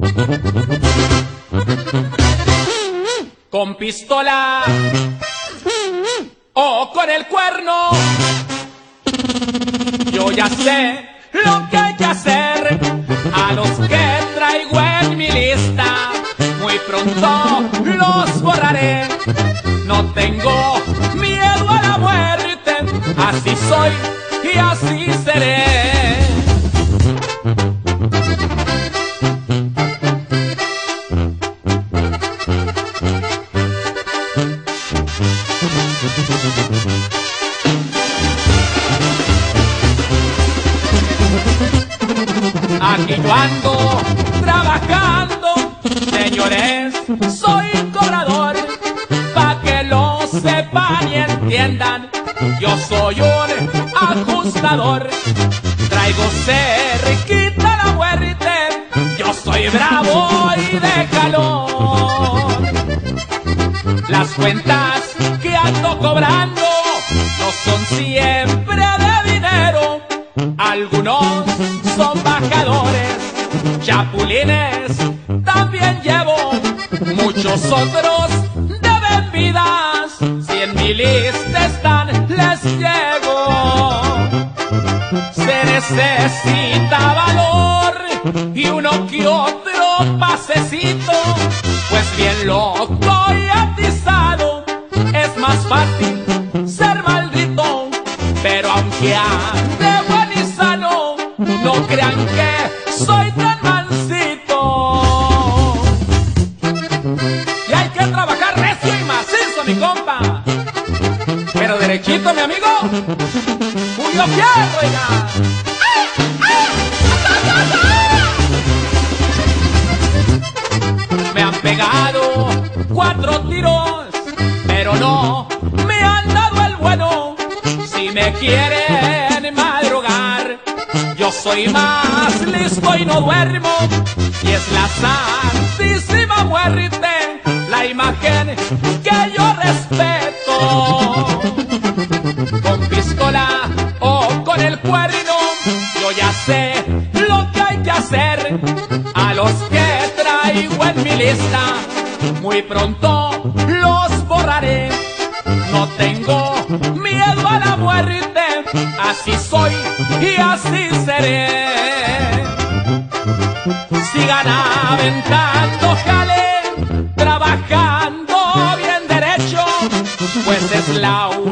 Con pistola o con el cuerno, yo ya sé lo que hay que hacer. A los que traigo en mi lista, muy pronto los borraré. No tengo miedo a la muerte, así soy y así seré. Aquí yo ando trabajando, señores, soy cobrador. Pa' que lo sepan y entiendan, yo soy un ajustador. Traigo cerquita la muerte, yo soy bravo y de calor. Las cuentas que ando cobrando no son siempre de dinero. Algunos son bajadores, chapulines también llevo. Muchos otros deben vidas, si en mi lista están les llego. Se necesita valor y uno que otro pasecito, pues bien loco y atizado es más fácil ser maldito. Pero aunque ande buen y sano, no crean que soy tan mansito. Y hay que trabajar recio y macizo, mi compa, pero derechito, mi amigo, Julio Fierro, oiga. Me han pegado 4 tiros, pero no me han dado el bueno. Si me quieren madrugar, yo soy más listo y no duermo. Y es la Santísima Muerte la imagen que yo respeto. Con pistola o con el cuerno, yo ya sé lo que hay que hacer. A los que traigo en mi lista, muy pronto los borraré. No tengo miedo a la muerte, así soy y así seré. Sigan aventando jale, trabajando bien derecho, pues es la